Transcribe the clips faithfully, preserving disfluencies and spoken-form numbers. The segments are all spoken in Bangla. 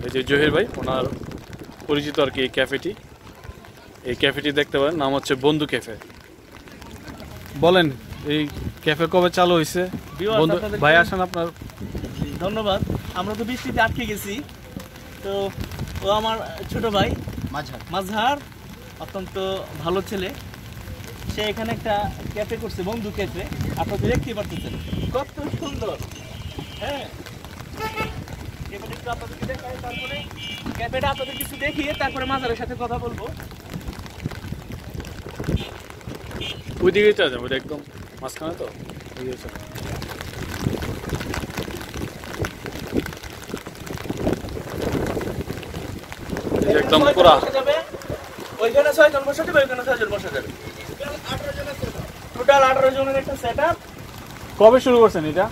এই যে জহির ভাই, ওনার পরিচিত আর কি এই ক্যাফেটি। এই ক্যাফেটি দেখতে পারেন, নাম হচ্ছে বন্ধু ক্যাফে। বলেন এই ক্যাফে কবে চালু হয়েছে? বন্ধু ভাই আসেন আপনার। ধন্যবাদ। আমরা তো বৃষ্টিতে আটকে গেছি, তো ও আমার ছোট ভাই মাঝহার মাঝহার অত্যন্ত ভালো ছেলে। সে এখানে একটা ক্যাফে করছে, বন্ধু ক্যাফে। আপনারা দেখতেই পাচ্ছেন কত সুন্দর। হ্যাঁ, এবার একটু আপনাদেরকে দেখাই, তারপরে ক্যাফেটা আপনাদের কিছু দেখিয়ে তারপরে মাঝহারের সাথে কথা বলবো। ওই দিকেই চলে যাবো, একদম মাঝখানে তো একদম পুরা। ওইখানে ছয় জন বসা যাবে, ওইখানে ছয় জন বসা যাবে। টোটাল আঠারো জনের একটা সেটআপ। কবে শুরু করছেন এটা?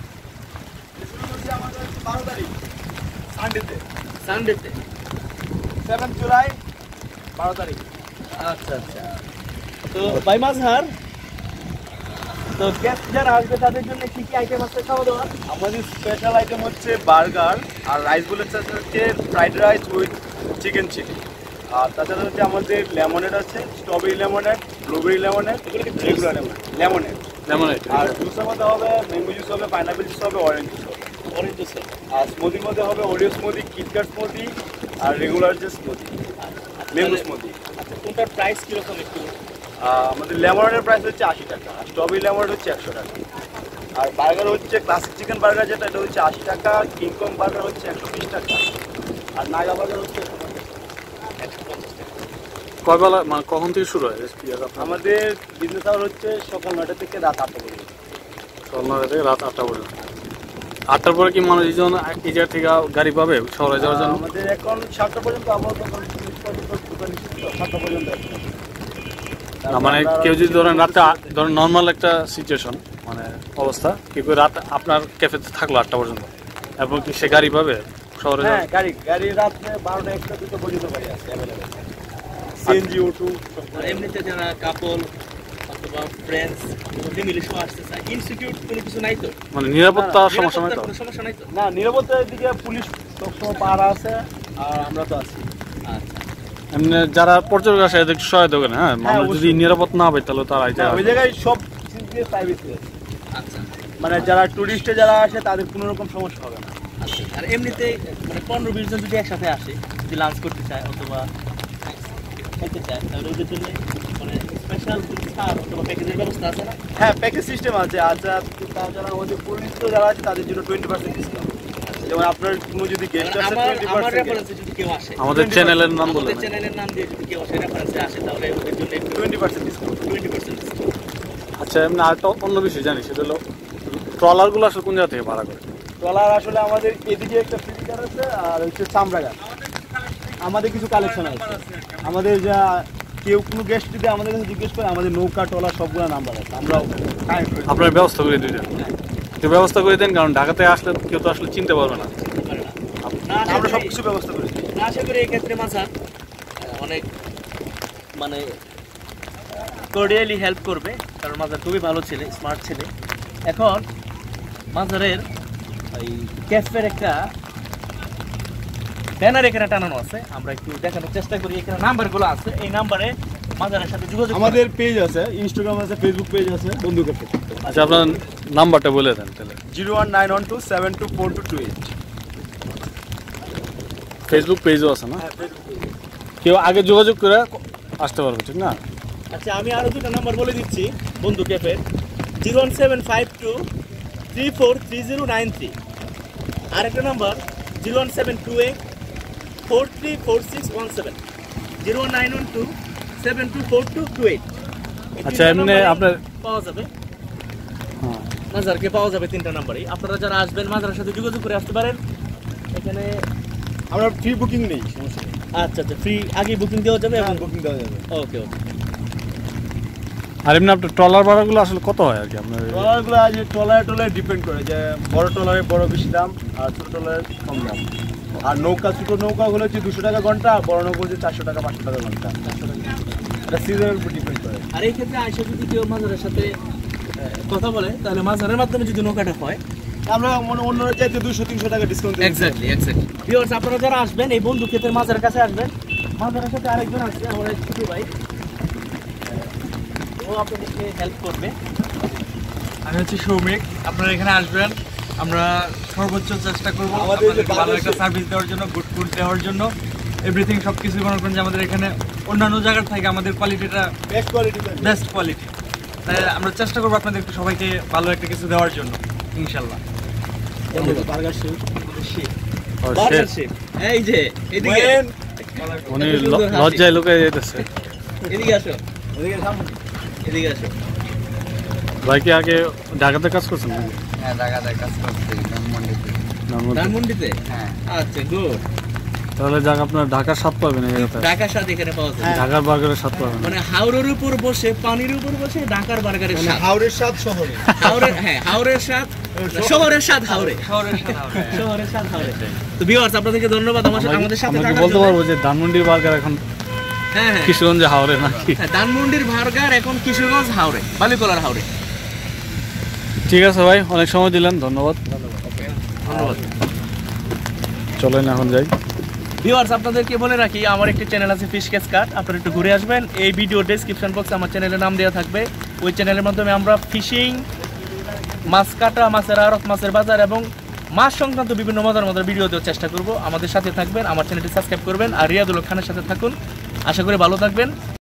বারো তারিখ সানডেতে সানডেতে সেভেন জুলাই বারো তারিখ। আচ্ছা আচ্ছা। তো ভাই মাঝহার, তো গেস্ট যারা আসবে তাদের জন্য কি কি আইটেম আছে খাওয়া দাওয়া? আমাদের স্পেশাল আইটেম হচ্ছে বার্গার, আর রাইস বলের সাথে হচ্ছে fried rice with chicken chili. আর তাছাড়া হচ্ছে আমাদের লেমনেড আছে, strawberry lemonade, blueberry lemonade, regular lemonade lemonade. আর জুসের মধ্যে হবে ম্যাঙ্গো জুস হবে, পাইনাপেল জুস হবে, অরেঞ্জ জুস হবে। Orange juice. আর স্মুদির মধ্যে হবে ওরিও স্মুদি, কিটক্যাট স্মুদি, আর রেগুলার যে স্মুদি, ম্যাঙ্গো স্মুদি। আচ্ছা, কোনটার প্রাইস কিরকম একটু? আমাদের লেমনেডের প্রাইস হচ্ছে আশি টাকা, আর স্ট্রবেরি লেমনেড হচ্ছে একশো টাকা। আর বার্গার হচ্ছে ক্লাসিক চিকেন বার্গার যেটা, এটা হচ্ছে আশি টাকা, কিংকং বার্গার হচ্ছে একশো বিশ টাকা, আর নাগা বার্গার হচ্ছে একশো পঞ্চাশ টাকা। কয় বেলা মানে কখন থেকে শুরু হয়? আমাদের বিজনেস আওয়ার হচ্ছে সকাল নয়টা থেকে রাত আটটা পর্যন্ত। সকাল নয়টা থেকে রাত আটটা পর্যন্ত। আটটার পরে কি মানুষ এই জায়গা থেকে গাড়ি পাবে শহরে যাওয়ার জন্য? আমাদের এখন সাতটা পর্যন্ত, আবার সাতটা পর্যন্ত। মানে কেউ যদি ধরেন রাতে, ধরেন নর্মাল একটা সিচুয়েশন মানে অবস্থা, কেউ রাত আপনার ক্যাফেতে থাকলো আটটা পর্যন্ত, এবং কি সে গাড়ি পাবে শহরে? হ্যাঁ, গাড়ি গাড়ি রাত্রে বারোটা একটা দুটো পর্যন্ত গাড়ি আছে অ্যাভেলেবেল। CNG, auto. এমনিতে যারা কাপল অথবা ফ্রেন্ডস ফ্যামিলি সহ আসতে চায়, ইনসিকিউর কোনো কিছু নাই তো? মানে নিরাপত্তা সমস্যা নাই তো? সমস্যা নাই তো? না, নিরাপত্তার দিকে পুলিশ সবসময় পাহারা আছে, আর আমরা তো আছি। আচ্ছা, এমনি যারা পর্যটক আসে এদের সহায়তা করেন? হ্যাঁ, মানুষ যদি নিরাপদ না পায় তাহলে তারা ওই জায়গায় সব প্রাইভেসি আছে। আচ্ছা, মানে যারা টুরিস্টে যারা আসে তাদের কোনো রকম সমস্যা হবে না। আচ্ছা। আর এমনিতে মানে পনেরো বিশ জন যদি একসাথে আসে, যদি লাঞ্চ করতে চায় অথবা খেতে চায়, তাহলে ওদের জন্য মানে স্পেশাল ছাড় অথবা প্যাকেজের ব্যবস্থা আছে না? হ্যাঁ, প্যাকেজ সিস্টেম আছে। আচ্ছা, তাছাড়া আমাদের পরিচিত যারা আছে তাদের জন্য টোয়েন্টি পার্সেন্ট ডিসকাউন্ট। যেমন আপনার কোনো যদি গেস্ট আসে, টোয়েন্টি আমার পার্সেন্ট রেফারেন্সে যদি কেউ আসে, আমাদের চ্যানেলের নাম বলে, আমাদের চ্যানেলের নাম দিয়ে যদি কেউ আসে রেফারেন্সে আসে, তাহলে ওদের জন্য twenty percent discount. Twenty percent discount. আচ্ছা, এমনি আরেকটা অন্য বিষয় জানি, সেটা হলো ট্রলারগুলো আসলে কোন জায়গা থেকে ভাড়া করে? ট্রলার আসলে আমাদের এদিকে একটা ফিল্টার আছে, আর হচ্ছে চামড়া গাছ। আমাদের কিছু কালেকশন আছে। আমাদের যা কেউ কোনো গেস্ট যদি আমাদের কাছে জিজ্ঞেস করে, আমাদের নৌকা ট্রলার সবগুলো নাম্বার আছে, আমরাও আপনার ব্যবস্থা করে দিয়ে দেন। কেউ ব্যবস্থা করে দেন, কারণ ঢাকাতে আসলে কেউ তো আসলে চিনতে পারবে না। আমরা সব কিছু ব্যবস্থা করি। আশা করি এই ক্ষেত্রে মাঝহার অনেক মানে কর্ডিয়ালি হেল্প করবে, কারণ মাঝহার খুবই ভালো ছেলে, স্মার্ট ছেলে। এখন মাঝহারের ওই ক্যাফের একটা ব্যানার এখানে টানানো আছে, আমরা একটু দেখানোর চেষ্টা করি। এখানে নাম্বারগুলো আছে, এই নাম্বারে মাঝহারের সাথে যোগাযোগ। আমাদের পেজ আছে, ইনস্টাগ্রাম আছে, ফেসবুক পেজ আছে, বন্ধু ক্যাফে। আচ্ছা, আপনার নাম্বারটা বলে দেন তাহলে। Zero one nine one two seven two four two two eight. Facebook পেজও আছে না? কেউ আগে যোগাযোগ করে আসতে পারবে, ঠিক না? আচ্ছা, আমি আরো দুটো নাম্বার বলে দিচ্ছি বন্ধু ক্যাফের। Zero one seven five two three four three zero nine three. আরেকটা number zero one seven two eight four three four six one seven. Zero one nine one two seven two four two two eight. আচ্ছা, এমনি আপনার পাওয়া যাবে, মাঝহারকে পাওয়া যাবে তিনটা নাম্বারই। আপনারা যারা আসবেন মাঝহারের সাথে যোগাযোগ করে আসতে পারেন। এখানে আমরা ফ্রি বুকিং নেই, সমস্যা নেই। আচ্ছা আচ্ছা, ফ্রি আগে বুকিং দেওয়া যাবে এবং বুকিং দেওয়া যাবে। ওকে ওকে। আর এমনি আপনার ট্রলার ভাড়াগুলো আসলে কত হয় আর কি আপনার? ট্রলারগুলো যে ট্রলারে ট্রলারে ডিপেন্ড করে, যে বড় ট্রলারে বড় বেশি দাম, আর ছোটো ট্রলারে কম দাম। আর নৌকা, ছোটো নৌকাগুলো হচ্ছে দুশো টাকা ঘন্টা, বড় নৌকা হচ্ছে চারশো টাকা পাঁচশো টাকা ঘন্টা। এটা সিজনের উপর ডিপেন্ড করে। আর এই ক্ষেত্রে আয়সা যদি কেউ মাঝহারের সাথে কথা বলে, তাহলে মাঝহারের মাধ্যমে যদি নৌকাটা হয়, আমরা মনে অন্যরা চাইতে দুশো তিনশো টাকা ডিসকাউন্ট দিই। এক্স্যাক্টলি এক্স্যাক্টলি ভিউয়ার্স, আপনারা যারা আসবেন এই বন্ধু ক্ষেতের মাজার কাছে আসবেন, মাজারের সাথে আরেকজন আছে আমার এক ছোট ভাই, ও আপনাদেরকে হেল্প করবে। আমি হচ্ছে সৌমিক, আপনারা এখানে আসবেন, আমরা সর্বোচ্চ চেষ্টা করবো আমাদের যে আপনাদেরকে ভালো একটা বাংলাদেশে- সার্ভিস দেওয়ার জন্য, গুড ফুড দেওয়ার জন্য, এভরিথিং সব কিছু মনে করেন যে আমাদের এখানে অন্যান্য জায়গার থেকে আমাদের কোয়ালিটিটা বেস্ট কোয়ালিটি বেস্ট কোয়ালিটি। তাই আমরা চেষ্টা করবো আপনাদেরকে সবাইকে ভালো একটা কিছু দেওয়ার জন্য ইনশাল্লাহ। বার্গার শেপ আর বার্গার সে- শেপ, এই যে এদিকে উনি ল- লজ্জায় লুকাই যেতেছে। এদিকে আসো, এদিকে সামনে এদিকে আসো। ভাই কি আগে ঢাকাতে কাজ করছেন নাকি? হ্যাঁ, ঢাকাতে কাজ করতে ধানমন্ডিতে। ধানমন্ডি? ধানমন্ডিতে? হ্যাঁ, আচ্ছা গুড। তাহলে যাক আপনার ঢাকার স্বাদ পাবেন এই জায়গাতে। ঢাকার স্বাদ এখানে পাওয়া যায়, ঢাকার বার্গারের স্বাদ পাবেন। মানে হাওড়ের উপর বসে পানির উপর বসে ঢাকার বার্গারের মানে স্বাদ। হাওড়ের স্বাদ শহরে হাওড়ের, হ্যাঁ হাওড়ের স্বাদ, শহরের স্বাদ হাওড়ে, শহরের সাথে হবে। শহরের স্বাদ হাওড়ে। তো ভিউয়ার্স, আপনাদেরকে ধন্যবাদ আমার সাথে- আমাদের সাথে আমরা কি থাকার বলতে জন্য। পারবো যে ধানমন্ডির বার্গার এখন হ্যাঁ হ্যাঁ কিশোরগঞ্জে হাওড়ে নাকি? হ্যাঁ, ধানমন্ডির বার্গার এখন কিশোরগঞ্জ হাওড়ে, বালিকলার হাওড়ে। ঠিক আছে ভাই, অনেক সময় দিলেন, ধন্যবাদ। ধন্যবাদ। চলেন এখন যাই। ভিউয়ার্স, আপনাদেরকে বলে রাখি আমার একটি চ্যানেল আছে ফিশ ক্যাচ কাট, আপনারা একটু ঘুরে আসবেন। এই ভিডিও ডেসক্রিপশন বক্সে আমার চ্যানেলের নাম দেওয়া থাকবে। ওই চ্যানেলের মাধ্যমে আমরা ফিশিং, মাছ কাটা, মাছের আড়ত, মাছের বাজার এবং মাছ সংক্রান্ত বিভিন্ন মজার মজার ভিডিও দেওয়ার চেষ্টা করব। আমাদের সাথে থাকবেন, আমার চ্যানেলটি সাবস্ক্রাইব করবেন, আর রিয়াদুল খানের সাথে থাকুন। আশা করি ভালো থাকবেন।